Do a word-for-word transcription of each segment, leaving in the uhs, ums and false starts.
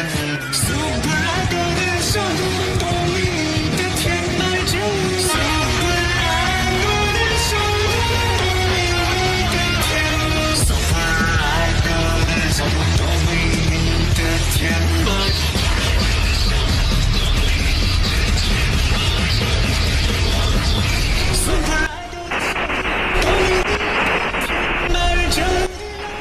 苏格拉底的小路都为你的天埋着，苏格拉底的小路都为你的天，苏格拉底的小路都为你的天埋着。苏格拉底的小路都为你的天埋着。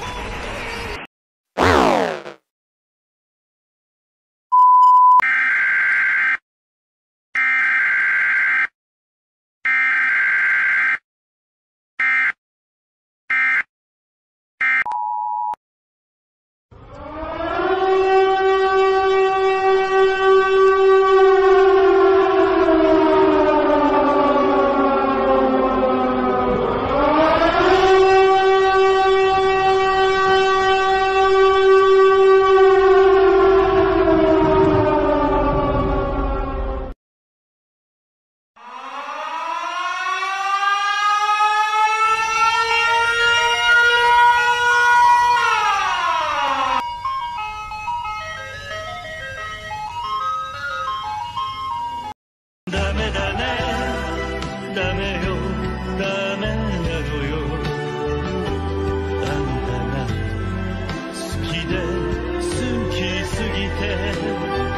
ダメだね、ダメよ、ダメなのよ。あんたが好きで好きすぎて